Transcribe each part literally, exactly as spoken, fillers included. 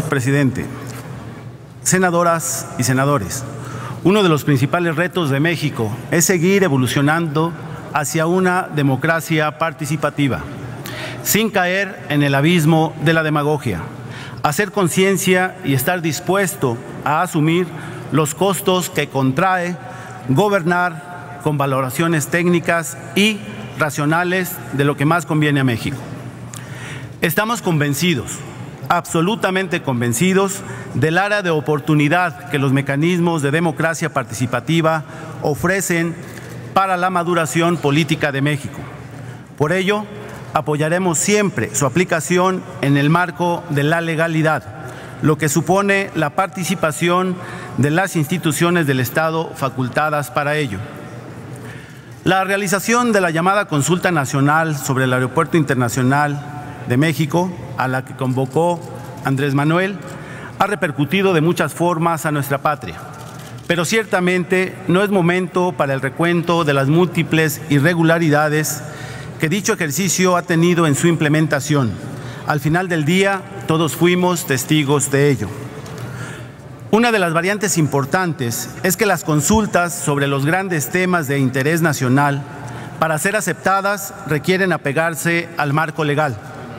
presidente. Senadoras y senadores, uno de los principales retos de México es seguir evolucionando hacia una democracia participativa, sin caer en el abismo de la demagogia, hacer conciencia y estar dispuesto a asumir los costos que contrae gobernar con valoraciones técnicas y racionales de lo que más conviene a México. Estamos convencidos, absolutamente convencidos, del área de oportunidad que los mecanismos de democracia participativa ofrecen para la maduración política de México. Por ello, apoyaremos siempre su aplicación en el marco de la legalidad, lo que supone la participación de las instituciones del Estado facultadas para ello. La realización de la llamada Consulta Nacional sobre el Aeropuerto Internacional de México, a la que convocó Andrés Manuel, ha repercutido de muchas formas a nuestra patria. Pero ciertamente no es momento para el recuento de las múltiples irregularidades que dicho ejercicio ha tenido en su implementación. Al final del día, todos fuimos testigos de ello. Una de las variantes importantes es que las consultas sobre los grandes temas de interés nacional, para ser aceptadas, requieren apegarse al marco legal.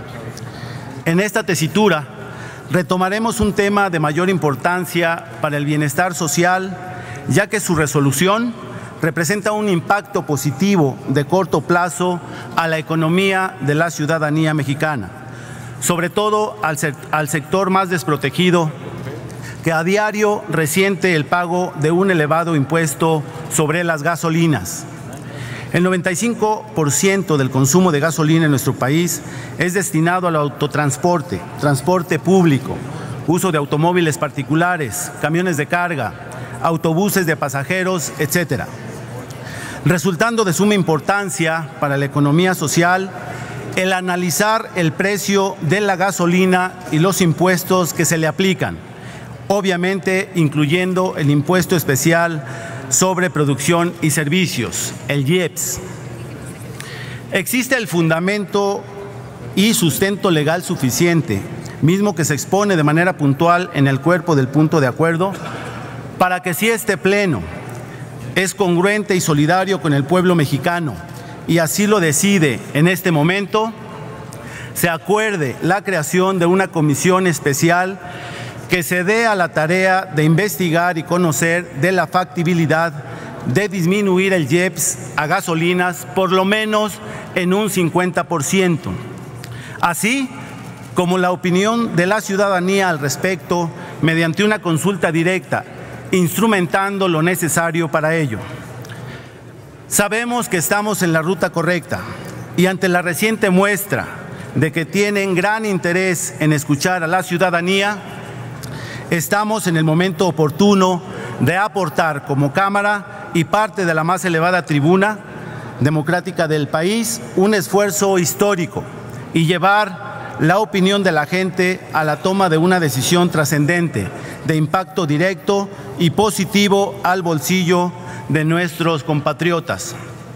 En esta tesitura, retomaremos un tema de mayor importancia para el bienestar social, ya que su resolución representa un impacto positivo de corto plazo a la economía de la ciudadanía mexicana, sobre todo al, al sector más desprotegido, que a diario resiente el pago de un elevado impuesto sobre las gasolinas. El noventa y cinco por ciento del consumo de gasolina en nuestro país es destinado al autotransporte, transporte público, uso de automóviles particulares, camiones de carga, autobuses de pasajeros, etcétera. Resultando de suma importancia para la economía social el analizar el precio de la gasolina y los impuestos que se le aplican, obviamente incluyendo el impuesto especial sobre producción y servicios, el I E P S. Existe el fundamento y sustento legal suficiente, mismo que se expone de manera puntual en el cuerpo del punto de acuerdo, para que si este pleno es congruente y solidario con el pueblo mexicano y así lo decide en este momento, se acuerde la creación de una comisión especial que se dé a la tarea de investigar y conocer de la factibilidad de disminuir el I E P S a gasolinas por lo menos en un cincuenta por ciento, así como la opinión de la ciudadanía al respecto mediante una consulta directa, instrumentando lo necesario para ello. Sabemos que estamos en la ruta correcta y ante la reciente muestra de que tienen gran interés en escuchar a la ciudadanía, estamos en el momento oportuno de aportar como Cámara y parte de la más elevada tribuna democrática del país un esfuerzo histórico y llevar la opinión de la gente a la toma de una decisión trascendente, de impacto directo y positivo al bolsillo de nuestros compatriotas.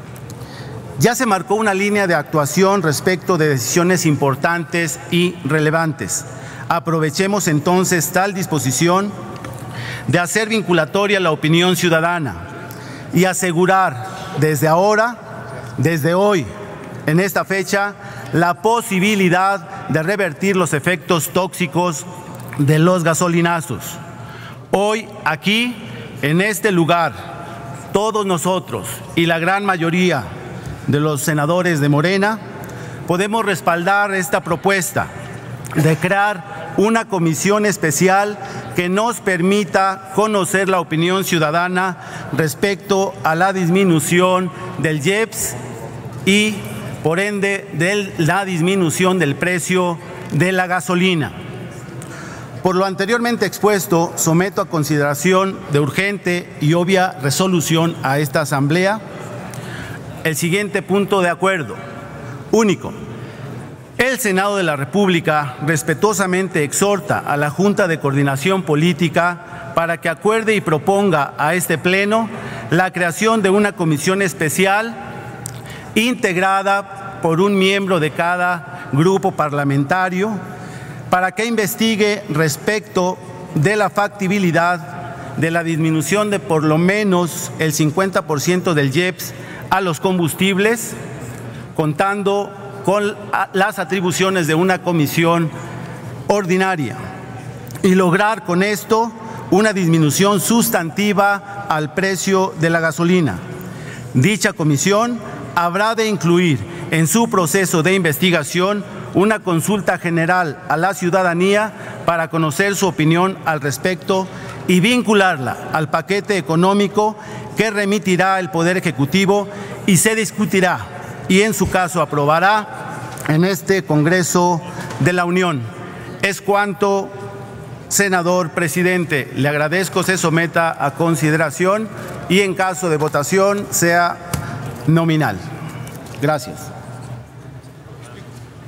Ya se marcó una línea de actuación respecto de decisiones importantes y relevantes. Aprovechemos entonces tal disposición de hacer vinculatoria la opinión ciudadana y asegurar desde ahora, desde hoy, en esta fecha, la posibilidad de revertir los efectos tóxicos de los gasolinazos. Hoy, aquí, en este lugar, todos nosotros y la gran mayoría de los senadores de Morena podemos respaldar esta propuesta de crear una comisión especial que nos permita conocer la opinión ciudadana respecto a la disminución del I E P S y, por ende, de la disminución del precio de la gasolina. Por lo anteriormente expuesto, someto a consideración de urgente y obvia resolución a esta Asamblea el siguiente punto de acuerdo. Único. El Senado de la República respetuosamente exhorta a la Junta de Coordinación Política para que acuerde y proponga a este Pleno la creación de una comisión especial integrada por un miembro de cada grupo parlamentario para que investigue respecto de la factibilidad de la disminución de por lo menos el cincuenta por ciento del I E P S a los combustibles, contando con las atribuciones de una comisión ordinaria, y lograr con esto una disminución sustantiva al precio de la gasolina. Dicha comisión habrá de incluir en su proceso de investigación una consulta general a la ciudadanía para conocer su opinión al respecto y vincularla al paquete económico que remitirá el Poder Ejecutivo y se discutirá y en su caso aprobará en este Congreso de la Unión. Es cuanto, senador presidente. Le agradezco se someta a consideración y en caso de votación sea nominal. Gracias.